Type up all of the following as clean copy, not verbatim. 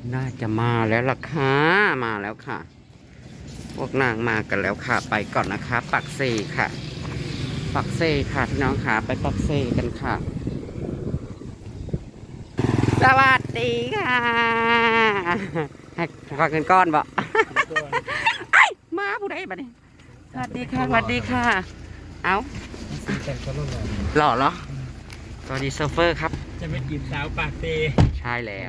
น่าจะมาแล้วล่ะค่ะมาแล้วค่ะพวกนางมากันแล้วค่ะไปก่อนนะคะปักเซค่ะปักเซค่ะพี่น้องค่ะไปปักเซกันค่ะสวัสดีค่ะให้ขอเงินก้อนบ่ไอ้มาผู้ใดบ้านี่สวัสดีค่ะสวัสดีค่ะเอาหล่อเหรอสวัสดีเซิร์ฟเฟอร์ครับจะไปจีบสาวปากเซใช่แล้ว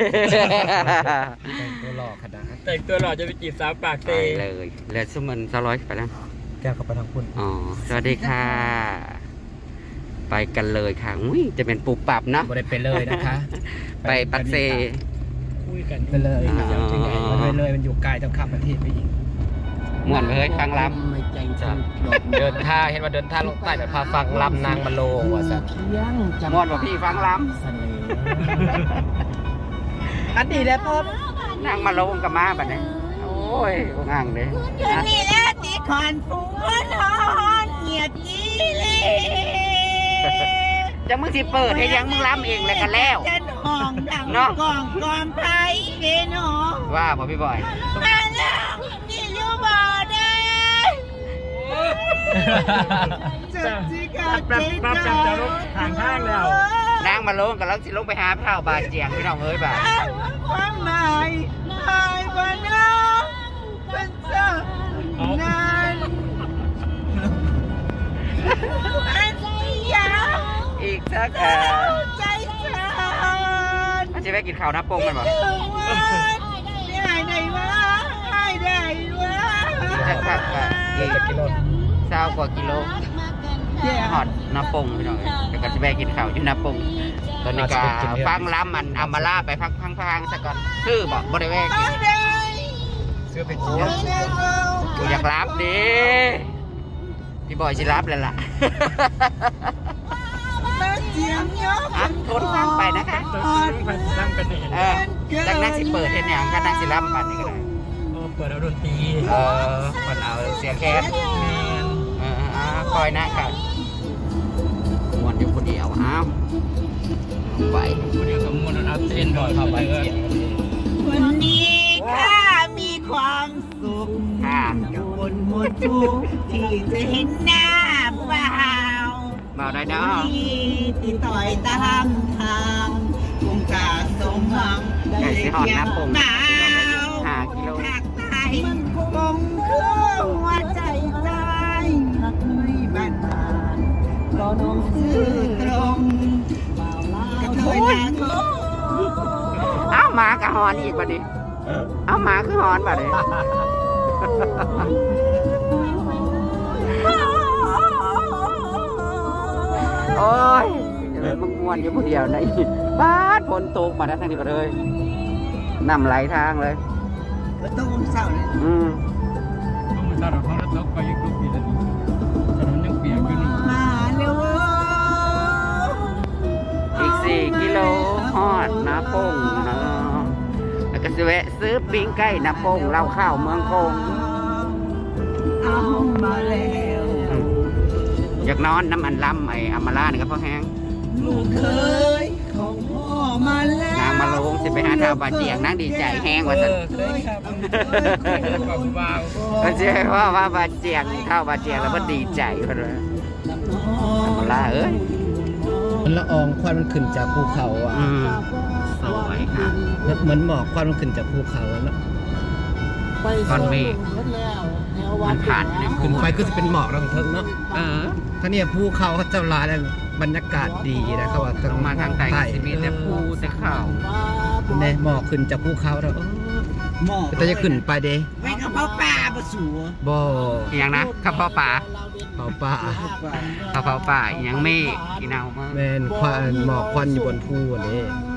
แต่งตัวหล่อขนาดแต่งตัวหล่อจะไปจีบสาวปากเซเลยเหลือชั่วโมง200ไปแล้วแก้วเข้าไปทางคุณอ๋อสวัสดีค่ะไปกันเลยค่ะอุ้ยจะเป็นปุบปับเนาะไม่ได้ไปเลยนะคะไปปักเซคุยกันไปเลยจังไงเลยมันอยู่ไกลต้องข้ามประเทศไปอีกม่วนเลยฟังลำเดินท่าเห็นว่าเดินท่าลงใต้แต่พาฟังลำนางมาโลว่ะสัตว์ม่วนบอกพี่ฟังลำอันดีแล้วพ่อนางมาโลกับมาแบบนี้โอ้ยง่างเลยนี่แหละที่ขอนฟูนฮอนเงียบจีเลยจะมึงสิเปิดให้ยังมึงล้ำเองเลยกันแล้วห้องดังกองกองไผ่เด้เนาะว่าบอกพี่บอยมาแล้วนี่อยู่บ่ได้จับจีกับเจ๊กับจะลงทางข้างแล้วนางมาลงกับเราสิลงไปหาเท้าบาดเจียงพี่น้องเอ้ยบาดความหมายหายบ่น้องเป็นเจ้านานอีกสักใจมันจะไปกินข้าวน้ำปงมันบ่ได้ไหนวะได้วะจะขับอีกกิโล 20 กว่ากิโลหอดน้ำปงพี่น้องแต่ก็จะไปกินข้าวอยู่น้ำปงตอนนี้ก็ฟังล้ำมันเอามาล่าไปพังสักก่อนคือบอกบริเวณกินเสื้อเป็นชิ้นกูอยากรับดิพี่บอยจะรับเลยล่ะคนฟังไปนะคะจากนั้นสิเปิดเห็นอย่างก็นั่งสิรับปันนี่ก็ได้เปิดเอาดนตรีปันเอาเสียงแคสคอยนะค่ะมวนอยู่คนเดียวอ้าวไปคนเดียวกับมวนเอาเต้นบ่อยเข้าไปวันนี้ข้ามีความสุขกับบนหมดทุกที่จะเห็นหน้าเปล่าบ่าวได้เนาะที่ต่อยตามทางคงจะสมหวังได้เพียงหนาว 5 กิโลหักใจมันคงหัวใจตายหักไม่บ้านก็น้องซื่อตรงกระเทยนาโง่เอาหมากระหอนอีกบัดนี้เอาหมาคือหอนบัดนี้โอ้ยมึงม้วนอยู่คนเดียวในบ้านฝนตกมาได้ทางนี้ก็เลยนำไหลทางเลยต้องเศร้าเลยมันเศร้าเพราะเราตกไปยังตกปีแล้วถนนยังเปียกอยู่นี่มาเร็วอีก4 กิโลฮอดน้ำปงเนาะแล้วก็จะแวะซื้อปิ้งไก่น้ำปงเหล้าข้าวเมืองคงเอามาแล้วอยากนอนน้ำอันล้ำไอ้อามาล่านี่ก็พอแห้งลูกเคยของพ่อมาแล้วนางมาลงสิไปหาชาวบาเจียงนั่งดีใจแห้งว่าสันก็เชื่อว่าบาเจียงเข้าบาเจียงแล้วมันดีใจเพราะว่าอามาล่าเอ้ยมันละอองควันมันขึ้นจากภูเขาอ่ะสวยค่ะเหมือนหมอกควันมันขึ้นจากภูเขาแล้วนะก้อนเมฆมันผ่านขึ้นไปก็จะเป็นหมอกรังเทิงเนาะถ้าเนี่ยภูเขาเขาเจ้าลาแล้วบรรยากาศดีนะเขาว่าต้องมาทางใต้สิมีแต่ภูแต่เขาเนี่ยหมอกขึ้นจากภูเขาแล้วหมอกแต่จะขึ้นไปเด้ไม่กระเพาะปลาปะสูบ่อย่างนะกระเพาะปลาเผาป่ากระเพาะปลาอย่างเมฆกินเอามากแมนควันหมอกควันอยู่บนภูนี่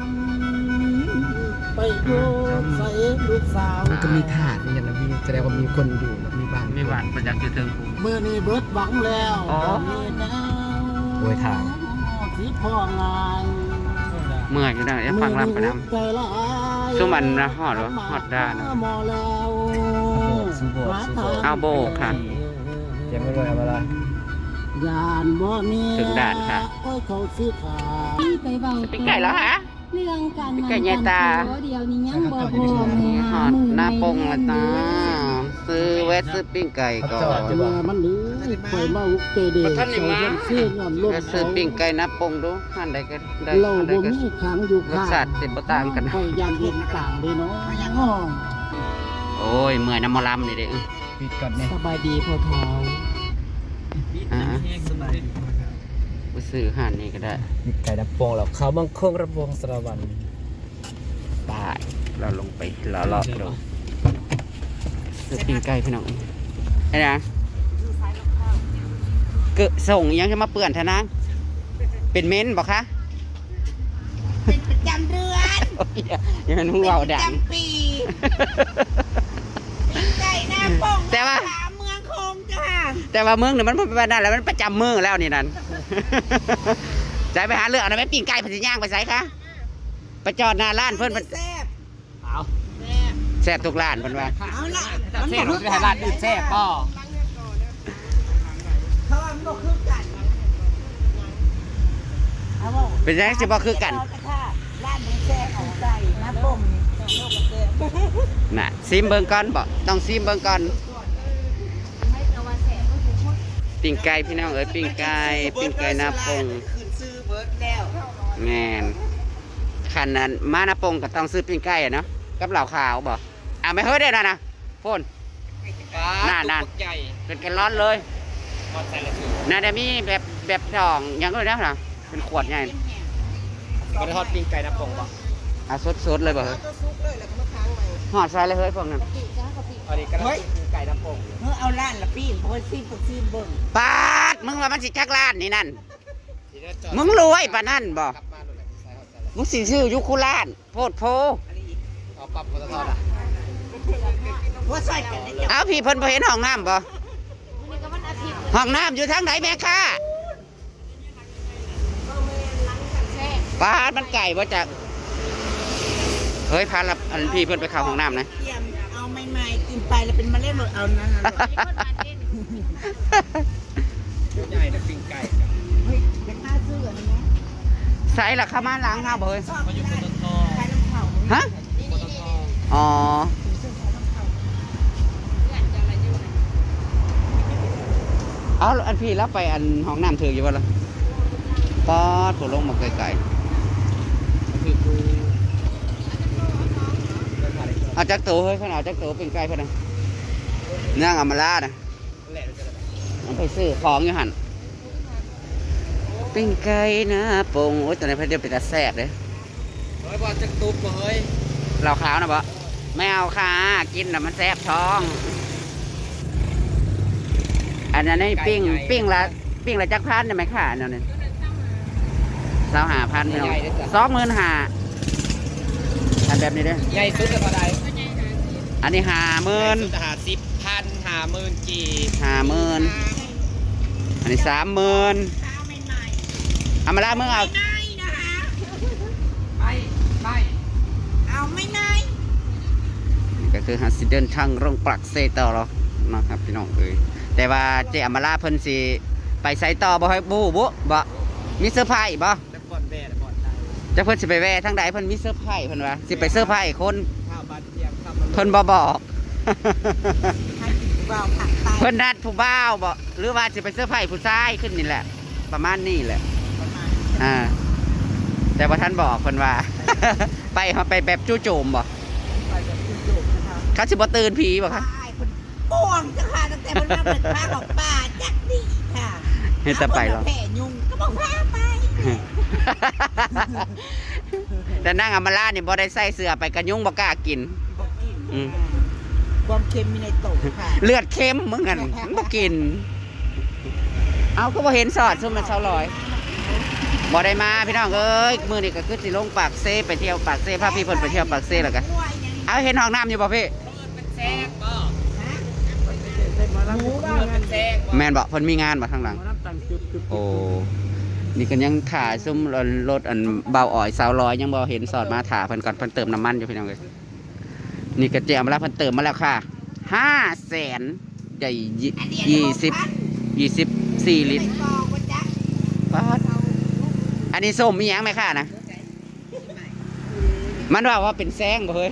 ไปดูใส่ลูกสาวมันก็มีถาดนี่นะมีแสดงว่ามีคนอยู่มีบ้านประจักษ์จุดเทิงเมื่อนี้เบิดหวังแล้วโดยทางที่พ่องานเมื่ออยู่ได้จะฟังรำไปนำสู้มันนะฮอดหรอฮอดด้านเอาโบค่ะยังไม่รวยเอามาละถึงด่านค่ะปิ้งไก่แล้วฮะเรื่องการไก่ใหญ่ตาเดียวนี้ยังบ่พอแม่หอดหน้าปงละตาซื้อแวะซื้อปิ้งไก่ก่อนมันหรือคอยมาอุกเตเดเสื้อย้อนลมแวะซื้อปิ้งไก่หน้าปงดูหันใดก็ได้เราหันใดบ่ก็มีขังอยู่รสชาติสิบ่ต่างกันคอยยามเย็นต่างเลยเนาะโอ้ยเมื่อยน้ำมะลำนี่เด้ปิดก่อนเนี่ยสบายดีพ่อเท้าไปซื้อหันนี่ก็ได้ปิดไก่ดับโปงแล้วเขาบังคงระวงสระวันไปเราลงไปเลาะๆดูซื้อปิ้งไก่พี่น้องไอ้นะเกะส่งยังจะมาเปื่อนเท่านั้นเป็นเม้นบอกคะเป็นประจำเดือนโอ้ยอย่ามันหัวเอาดังจำปีไก่หน้าปงแต่ว่าเมืองคงจ้าแต่ว่าเมืองเนี่ยมันเป็นแบบนั้นแล้วมันประจำเมืองแล้วนี่นั่น ใจไปหาเรื่องอะไรไหมปิ้งไก่พันธิย่างไปใส่คะไปจอดหน้าร้านเพื่อนมันแซ่บเอาแซ่บทุกร้านเพื่อนว่าเอาละแซ่บไปหาร้านอื่นแซ่บป่อเขาว่ามันก็คือกันเอาว่าเป็นยังไงสิบ่คือกันร้านมันแซ่บเอาไก่หน้าปงนี่น่ะซิมเบิงก่อนบ่ต้องซิมเบิงก่อนปิ้งไก่พี่น้องเอ้ยปิ้งไก่หน้าปงขึ้นซื้อเบิร์ดแล้วแม่นขันนั้นมาหน้าปงก็ต้องซื้อปิ้งไก่อะเนาะกับเหล่าขาวบ่อ่ะไม่เฮ้ยได้นะนะพ่น นั่นใหญ่เป็นแกลลอนเลยพอใส่ละสูน่าจะมีแบบทองอย่างก็เลยนะเป็นขวดใหญ่ก็ได้ทอดปิ้งไก่ดับโปงป่ะอ่ะสดๆเลยบ่เฮ้ยก็ซุกเลยแล้วก็มาค้างไว้หอดใส่เลยเฮ้ยพวกนั้นอันนี้ก็ได้ปิ้งไก่ดับโปงเมื่อเอาร้านละปีนเพราะว่าซีนซีนเบิ่งปาดมึงว่ามันสิจักล้านนี่นั่นมึงรวยปะนั่นบ่ขับมาดูเลยใส่ใส่มึงสิชื่อยุคุล้านโพดโพเอาปั๊บพอทอดอ่ะว่าใส่กันได้ยังเอาพี่เพิ่นบ่เห็นห้องน้ำบ่ห้องน้ำอยู่ทางไหนแม่ค่ะปาดมันไก่บ่จักเฮ้ยพาลับอันพี่เพิ่นไปเข้าห้องน้ำนะเตรียมเอาใหม่ๆกินไปแล้วเป็นมะเร็งหมดเอานั่นน่ะใหญ่แต่ปิ้งไก่เฮ้ยเป็นค่าซื้ออันนี้นะใส่ละเข้ามาล้างเฮาบ่เฮ้ยชอบไม่ได้ใช้น้ำเผาฮะอ๋อเอาอันพี่แล้วไปอันห้องน้ำถืออยู่บ่ล่ะปอดตัวลงมาไกลๆคือกูเอาจักตัวเฮ้ยขนาดจักตัวเป็นไก่เพื่อนนะนั่งอามาลานะแหละจะมันไปซื้อของอยู่หันเป็นไก่นะปงโอ้ยตอนนี้เพื่อนจะเป็นตาแสบเลยเฮ้ยบอลจะตุ๊บเฮ้ยเราขาวนะบ่ไม่เอาค่ะกินแล้วมันแสบท้อง อันนั้นนี่ปิ้งละจักพันได้ไหมค่ะนั่นนี่25,000พี่น้อง25,000อันแบบนี้เด้อใหญ่สุดจะเท่าไหร่อันนี้50,000 50,000 กี่ 50,000อันนี้30,000 ข้าวใหม่อามาลาเมื่อเอาๆไม่นะคะไปเอาไม่ไหมนี่ก็คือฮัสซิเดินทางลงปลักเซต่อหรอนะครับพี่น้องเอ้ยแต่ว่าเจอามาลาเพิ่นสิไปไซต่อบ่ให้บูบุบ่มีเซอร์ไพรส์บ่แล้วบอลแบดบอลได้จะเพิ่นสิไปแว่ทางใดเพิ่นมีเซอร์ไพรส์เพิ่นว่าสิไปเซอร์ไพรส์คนข้าวบานเทียมข้าวมันเพิ่นบ่บอกให้เราผักไปเพิ่นนัดผู้บ่าวบ่หรือว่าสิไปเซอร์ไพรส์ผู้ชายขึ้นนี่แหละ ประมาณนี้แหละประมาณอ่าแต่ว่าท่านบอกเพิ่นว่า ไปแบบจู่โจมบ่ไปแบบจุกๆนะคะเขาสิบ่ตื่นผีบ่คะป้ายคนป่วงจ้ะค่ะตั้งแต่มันมาเป็นป้าของป้าจักดีค่ะเฮ็ดแต่ไปหรอแผ่ยุงก็บอกพาไปแต่นั่งอามาลานี่บ่ได้ใส่เสื้อไปกระยุงบ่กล้ากินบอกกินอืมความเค็มมีในโต๊ะค่ะเลือดเค็มมึงกันมึงบ่กิน เอาก็บ่เห็นสอดซุ่มมันเช้าลอยบ่ได้มาพี่น้องเอ้ยมื้อนี้ก็คือสิลงปากเซไปเที่ยวปากเซพาพี่เพิ่นไปเที่ยวปากเซแล้วกันเอาเห็นห้องน้ำอยู่บ่พี่แซ่บบ่หมูก็เป็นแซ่บแม่นบ่เพิ่นมีงานบ่ทางหลังน้ำตังจุดโอ้นี่ก็ยังถ่ายซุ่มรถอันเบาอ่อยสาวลอยยังบ่เห็นสอดมาถ่าเพิ่นก่อนเพิ่นเติมน้ำมันอยู่พี่น้องเอ้ยนี่ก็เจียมมาแล้วเพิ่นเติมมาแล้วค่ะ500,000ใหญ่24 ลิตรกองว่าจ๊ะป๊าดอันนี้ส้มมีหยังไหมค่ะนะมันว่าเป็นแซงบ่เฮ้ย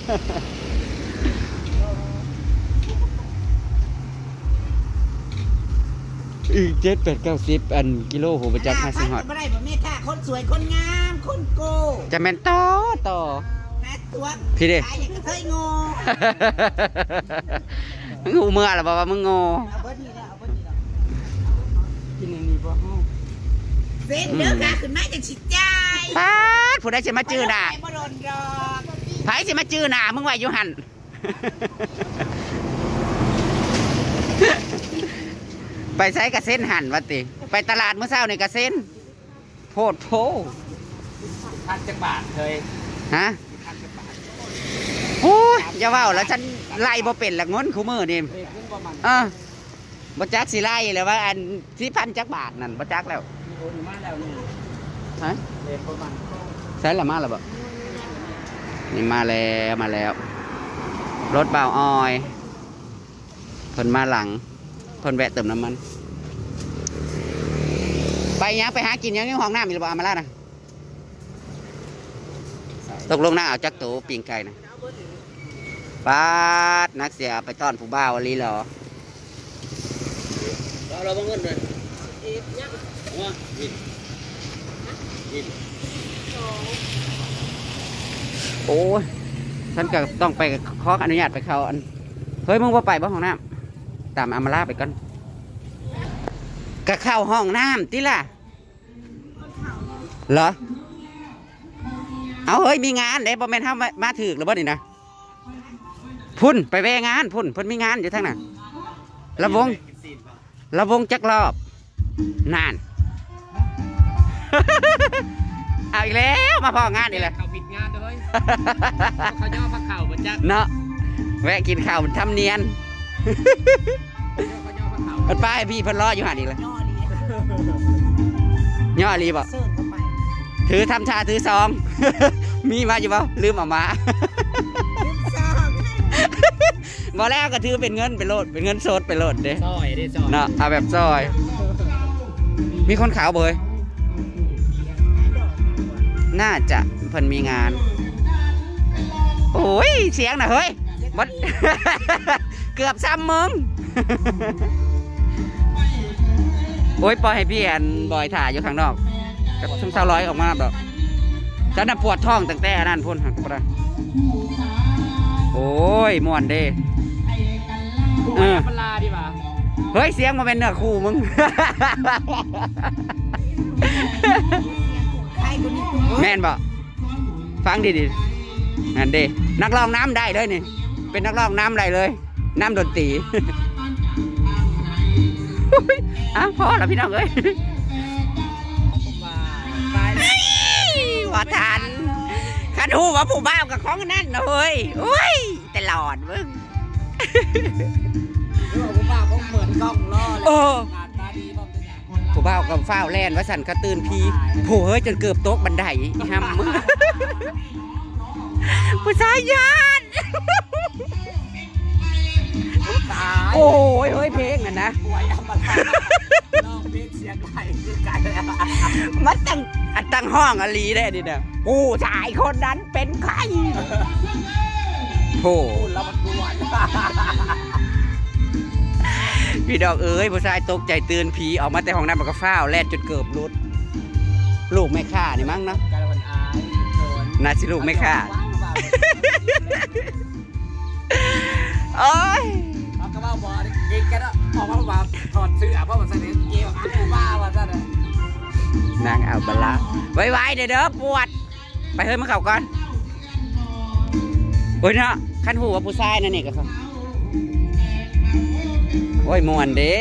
อีก7-8-90อันกิโลโหประจักษ์50ฮอดไม่ได้บ่แม่ค่ะคนสวยคนงามคนโกจะแม่นต่อแม่ตัวพี่เด้ตายอย่างกระเทยโง่มึงหูเมื่อหรอบอกว่ามึงโง่เอาเบิดนี่แล้วเอาเบิดนี่แล้วกินอันนี้บ่ฮู้เส้นเด้อค่ะขึ้นมาจากชิดใจป๊าดผู้ใดสิมาจื้อหน้าบ่โดนดอกไผสิมาจื้อหน้ามึงไว้อยู่หั่น ไปใช้กระเซ็นหั่นว่าติไปตลาดเมื่อเช้านี่กระเซ็นโพดโพ1,000 บาทเคยฮะโอ้ยอย่าเว้าแล้วฉันไล่บ่เป็นละงนคู่มือนี่บ่จักสิไล่เลยว่าอัน4,000 จักบาทนั่นบ่จักแล้วฮะใช่ละมาแล้วบ่นี่มาแล้วรถเบาออยเพิ่นมาหลังเพิ่นแวะเติมน้ำมันไปยังไปหากินยังในห้องน้ำมีหรือเปล่ามาแล้วนะตกลงนั่งเอาจักรตูปิงไก่นะปาดนักเสียไปต้อนผู้บ่าวลีเหรอเราบังเงินเลยโอ้ยฉันก็ต้องไปขออนุญาตไปเขาอันเฮ้ยมึงว่าไปบ้านห้องน้ำตามอามาล่าไปก่อนก็เข้าห้องน้ำติล่ะเหรอเอาเฮ้ยมีงานเด้บ่แม่นเฮามาถึกหรือบ่นี่นะพุ่นไปแวงานพุ่นเพิ่นมีงานอยู่ทางน่ะระวงจักรอบนาน เอาอีกแล้วมาพองานนี่แหละเขาปิดงานเลยเขาย่อพักเข่าเหมือนจักเนาะแวะกินข้าวทำเนียนมันป้ายพี่เพิ่นรออยู่หันอีกแล้วย่อรีบ่ถือทำชาถือซอง มีมาอยู่บ่ลืมออกมาบ่แล้วก็ถือเป็นเงินไปโลดเป็นเงินสดไปโลดเด้ซอยเนาะเอาแบบซอยมีคนขาวเบยน่าจะเพิ่นมีงานโอ้ยเสียงน่ะเฮ้ยมัน เกือบซ้ำมึง โอ้ยปล่อยให้พี่แอนบอยถ่ายอยู่ข้างนอกกับชุ่มเศร้าร้อยออกมาดอกฉันน่ะปวดท้องตั้งแต่นั่นพุ่นหักไปโอ้ยม่วนเด้ลาดีป่ะเฮ้ยเสียงมาเป็นเนื้อคู่มึง แม่นบ่ฟังดีๆนั่นเด้นักร้องน้ำได้เลยนี่เป็นนักร้องน้ำได้เลยน้ำดนตรี อ้าวพอแล้วพี่น้องเอ้ยว่าทันขันหูว่าผู้บ้ากับของนั่นนะเฮ้ยโอ้ยแต่หลอดมึงผู้บ้าก็เหมือนกล้องล่อเลยผู้บ้ากับฝ้าวแลนว่าสันกระตื่นพีโผเฮ้ยจนเกือบโต๊ะบันไดห้ามมึงผู้ชายยานโอ้ยเฮ้ยเพลงน่ะนะมันตั้งห้องอลีได้ดิเนี่ยผู้ชายคนนั้นเป็นใครโอ้พี่ดอกเอ้ยผู้ชายตกใจตื่นผีออกมาแต่ห้องน้ำมันก็ฟ้าวแล่นจนเกือบรุดลูกไม่ฆ่านี่มั้งเนาะน่าสิลูกไม่ฆ่าโอ้ยก็ว่าบอลยิงกันแล้วออกมาแบบถอดเสื้อเพราะมันเสนอเกี่ยวกับผู้บ้าว่าซะเลยนางเอาบลาไว้เด้อปวดไปเฮ้ยมาเข่าก่อนโอ้ยเนาะขั้นหูว่าผู้ชายนั่นนี่ก็เขาโอ้ยมวนเด้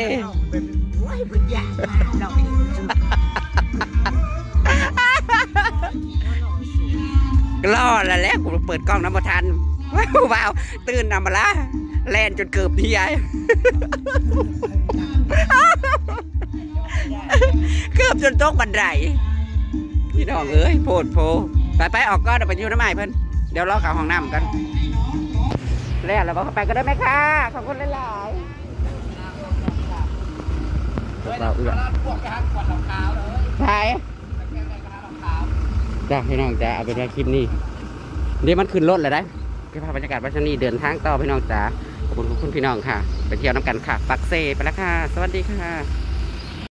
ล่อแล้วกูเปิดกล้องน้ำมาทันว้าวตื่นนำมาละแลนจนเกือบพี่ใหญ่เกือบจนโต๊ะบันไดพี่น้องเอ้ยโพดโพไปออกก็เดี๋ยวไปอยู่น้ำใหม่เพิ่นเดี๋ยวรอข่าวห้องน้ำกันแล้วเราบอกไปก็ได้ไหมคะขอบคุณหลายเราเอื้อใช่จ้าพี่น้องจ้าเอาไปในคลิปนี้เดี๋ยวมันขึ้นรถเลยได้พี่ภาพบรรยากาศวัชนีเดินทางต่อพี่น้องจ๋าขอบคุณพี่น้องค่ะไปเที่ยวน้ำกันค่ะปักเซไปแล้วค่ะสวัสดีค่ะ